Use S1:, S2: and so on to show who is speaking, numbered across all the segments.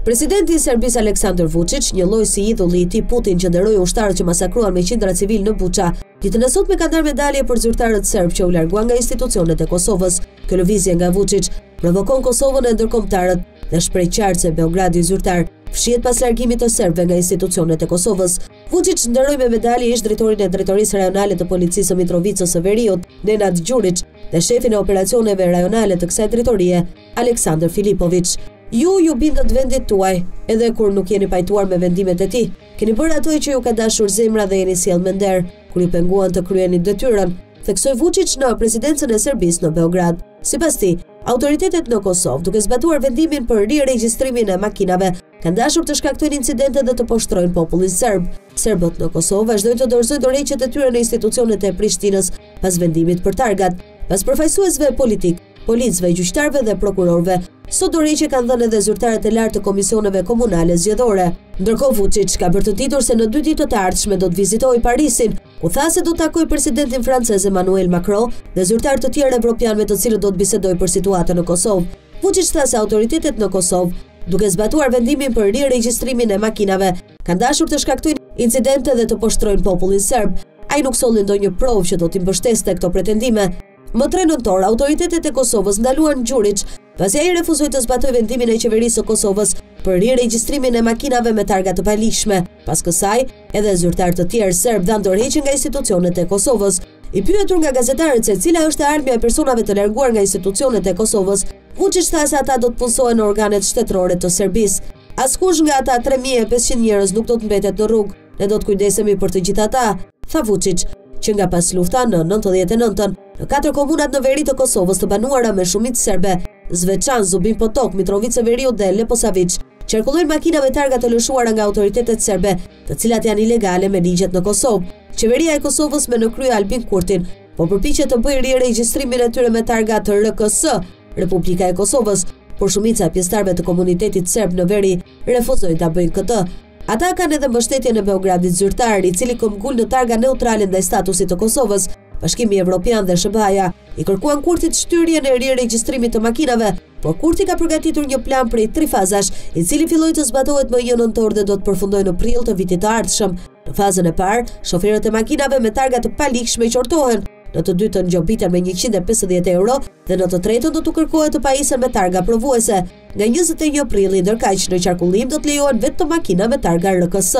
S1: Presidenti i Serbisë Aleksandar Vučić, një lloj si idulli i tij Putin që nderoi ushtarët që masakruan me qindra civil në Buça, ditën e sotme ka ndarë medalje për zyrtarët serb që u larguan nga institucionet e Kosovës. Kjo lëvizje nga Vučić provokon Kosovën e ndërkombëtarët dhe shpreh qartë se Beogradi zyrtar fshihet pas largimit të serbëve nga institucionet e Kosovës. Vučić nderoi me medalje ish drejtorin e drejtorisë rajonale të policisë së Mitrovicës së Veriut, Nenad Gjurić, dhe shefin e operacioneve rajonale të kësaj drejtorie, Aleksandar Filipović. Ju bindët vendit tuaj, edhe kur nuk jeni pajtuar me vendimet e tij. Keni bërë ato që ju ka dashur zemra dhe jeni sjell me nder, kur ju penguan të kryeni detyrën, theksoi Vučić në presidencën e Serbisë në Beograd. Sipas tij, autoritetet në Kosovë, duke zbatuar vendimin për riregjistrimin e makinave, kanë dashur të shkaktojnë incidente dhe të poshtrojnë popullin serb. Serbët në Kosovë vazhdojnë të dorëzojnë dorëheqjet e tyre në institucionet e Prishtinës pas vendimit për targat. Pas përfaqësuesve politik, policëve, gjyqtarëve dhe prokurorëve, sot dorëheqje kanë dhënë edhe zyrtarët e lartë të komisioneve komunale zgjedhore. Ndërkohë Vučić ka bërë të ditur se në 2 ditë të ardhshme do të vizitojë Parisin, ku tha se do të takojë presidentin francez Emmanuel Macron dhe zyrtarë të tjerë evropian me të cilët do të bisedojë për situatën në Kosovë. Vučić tha se autoritetet në Kosovë, duke zbatuar vendimin për riregjistrimin e makinave, kanë dashur të shkaktojnë incidente dhe të poshtrojnë popullin serb. Ai nuk solli ndonjë provë që do t'i mbështeste këto pretendime. Më 3 nëntor, autoritetet e Kosovës ndaluan Gjurić, pasi ai refuzoi të zbatojë vendimin e qeverisë së Kosovës për riregjistrimin e makinave me targa të palishme. Pas kësaj, edhe zyrtarë të tjerë serb dhanë dorëheqje nga institucionet e Kosovës. I pyetur nga gazetarët se cila është ardhmja e personave të larguar nga institucionet e Kosovës, Vučić tha se ata do të punësohen në organet shtetërore të Serbisë. Askush nga ata 3500 njerëz nuk do të mbetet në rrugë, ne do të kujdesemi për të gjithë ata, tha Vučić, që nga pas lufta në 99-ën, në 4 komunat në veri të Kosovës të banuara me shumicë serbe, Zvečan, Zubin Potok, Mitrovicë e Veriut dhe Leposavić, qarkullojnë makina me targa të lëshuara nga autoritetet serbe, të cilat janë ilegale me ligjet në Kosovë. Qeveria e Kosovës me në krye Albin Kurtin, po përpiqet të bëjë riregjistrimin e tyre me targa të RKS, Republika e Kosovës, por shumica e pjesëtarëve të komunitetit serb në veri refuzojnë ta bëjnë këtë. Ata kanë edhe mbështetjen e Beogradit zyrtar, i cili këmbgul në targa neutrale ndaj statusit të Kosovës. Bashkimi Evropian dhe SBA-ja i kërkuan Kurtit shtyrjen e riregjistrimit të makinave, por Kurti ka përgatitur një plan prej 3 fazash, i cili filloi të zbatohet më 1 nëntor dhe do të përfundojë në prill të vitit të ardhshëm. Në fazën e parë, shoferët e makinave me targa të palikshme qortohen, në të dytën gjobiten me 150 euro dhe në të tretën do të kërkohet të pajisen me targa provuese. Nga 21 prilli, ndërkaq në qarkullim do të lejohen vetëm makina me targa RKS.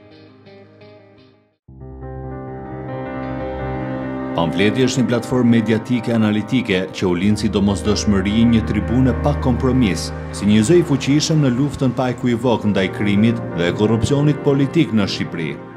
S2: Pamfleti është një platformë mediatike analitike që u lind si domosdoshmëri një tribune pa kompromis, si një zë i fuqishëm në luftën pa ekuivok ndaj krimit dhe korrupsionit politik në Shqipëri.